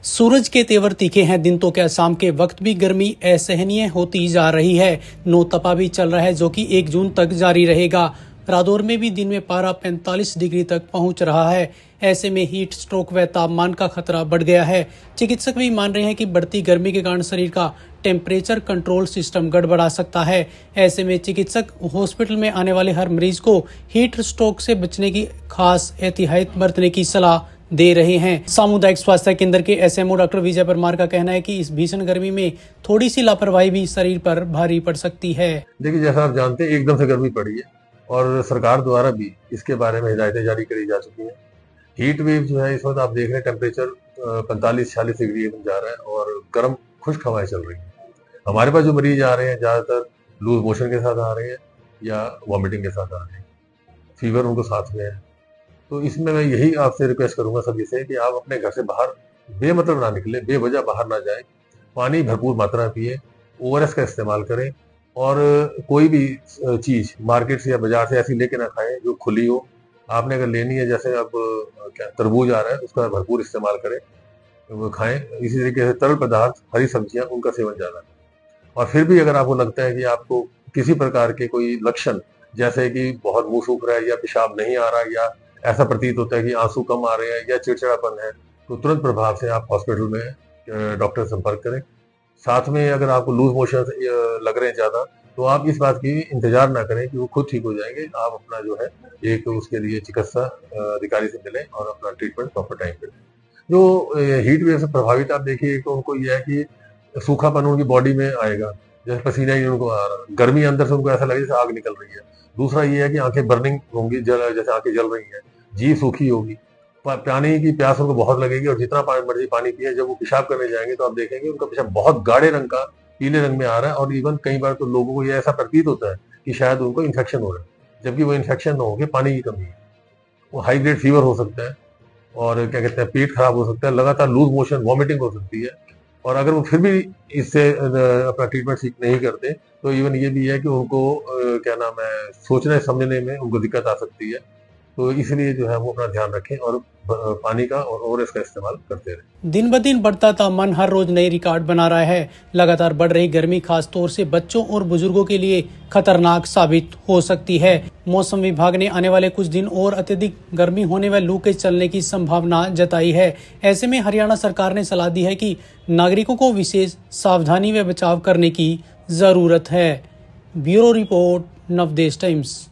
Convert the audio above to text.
सूरज के तेवर तीखे हैं। दिन तो क्या, शाम के वक्त भी गर्मी असहनीय होती जा रही है। नौतपा भी चल रहा है जो कि 1 जून तक जारी रहेगा। रादौर में भी दिन में पारा 45 डिग्री तक पहुंच रहा है। ऐसे में हीट स्ट्रोक व तापमान का खतरा बढ़ गया है। चिकित्सक भी मान रहे हैं कि बढ़ती गर्मी के कारण शरीर का टेम्परेचर कंट्रोल सिस्टम गड़बड़ा सकता है। ऐसे में चिकित्सक हॉस्पिटल में आने वाले हर मरीज को हीट स्ट्रोक से बचने की खास एहतियात बरतने की सलाह दे रहे हैं। सामुदायिक स्वास्थ्य केंद्र के एसएमओ डॉक्टर विजय परमार का कहना है कि इस भीषण गर्मी में थोड़ी सी लापरवाही भी शरीर पर भारी पड़ सकती है। देखिए, जैसा आप जानते हैं, एकदम से गर्मी पड़ी है और सरकार द्वारा भी इसके बारे में हिदायतें जारी करी जा चुकी हैं। हीट वेव जो है, इस वक्त आप देख रहे हैं टेम्परेचर 45-46 डिग्री जा रहा है और गर्म खुश्क हवाएं चल रही हैं। हमारे पास जो मरीज आ रहे हैं, ज्यादातर लूज मोशन के साथ आ रहे हैं या वॉमिटिंग के साथ आ रहे हैं, फीवर उनको साथ में है। तो इसमें मैं यही आपसे रिक्वेस्ट करूंगा सभी से कि आप अपने घर से बाहर बेमतलब ना निकले, बेवजह बाहर ना जाएं, पानी भरपूर मात्रा में पिए, ओआरएस का इस्तेमाल करें और कोई भी चीज मार्केट से या बाजार से ऐसी लेके ना खाएं जो खुली हो। आपने अगर लेनी है, जैसे अब क्या तरबूज आ रहा है, उसका भरपूर इस्तेमाल करें, वो खाएं। इसी तरीके से तरल पदार्थ, हरी सब्जियां, उनका सेवन ज्यादा करें। और फिर भी अगर आपको लगता है कि आपको किसी प्रकार के कोई लक्षण, जैसे कि बहुत मुंह सूख रहा है या पेशाब नहीं आ रहा या ऐसा प्रतीत होता है कि आंसू कम आ रहे हैं या चिड़चिड़ापन है, तो तुरंत प्रभाव से आप हॉस्पिटल में डॉक्टर से संपर्क करें। साथ में अगर आपको लूज मोशन लग रहे हैं ज्यादा, तो आप इस बात की इंतजार ना करें कि वो खुद ठीक हो जाएंगे। आप अपना जो है एक उसके लिए चिकित्सा अधिकारी से मिलें और अपना ट्रीटमेंट प्रॉपर टाइम पे लें। जो हीट वेव से प्रभावित, आप देखिए, तो उनको यह है कि सूखापन उनकी बॉडी में आएगा, जैसे पसीना ही उनको आ रहा है, गर्मी अंदर से उनको ऐसा लगेगा जैसे आग निकल रही है। दूसरा ये है कि आंखें बर्निंग होंगी, जैसे आंखें जल रही हैं, जी सूखी होगी, पानी की प्यास उनको बहुत लगेगी और जितना मर्जी पानी पिए, जब वो पेशाब करने जाएंगे तो आप देखेंगे उनका पेशाब बहुत गाढ़े रंग का, पीले रंग में आ रहा है। और इवन कई बार तो लोगों को ये ऐसा प्रतीत होता है कि शायद उनको इन्फेक्शन हो रहा है, जबकि वो इन्फेक्शन न होकर पानी की कमी है। वो हाई ग्रेड फीवर हो सकता है और क्या कहते हैं, पेट खराब हो सकता है, लगातार लूज मोशन, वॉमिटिंग हो सकती है। और अगर वो फिर भी इससे अपना ट्रीटमेंट सीख नहीं करते, तो इवन ये भी है कि उनको क्या नाम है, सोचने समझने में उनको दिक्कत आ सकती है। तो इसलिए जो है वो अपना ध्यान रखें और पानी का और ओआरएस का इस्तेमाल करते रहें। दिन ब दिन बढ़ता तापमान हर रोज नए रिकॉर्ड बना रहा है। लगातार बढ़ रही गर्मी खास तौर से बच्चों और बुजुर्गों के लिए खतरनाक साबित हो सकती है। मौसम विभाग ने आने वाले कुछ दिन और अत्यधिक गर्मी होने व लू के चलने की संभावना जताई है। ऐसे में हरियाणा सरकार ने सलाह दी है कि नागरिकों को विशेष सावधानी व बचाव करने की जरूरत है। Bureau report, Navdesh times.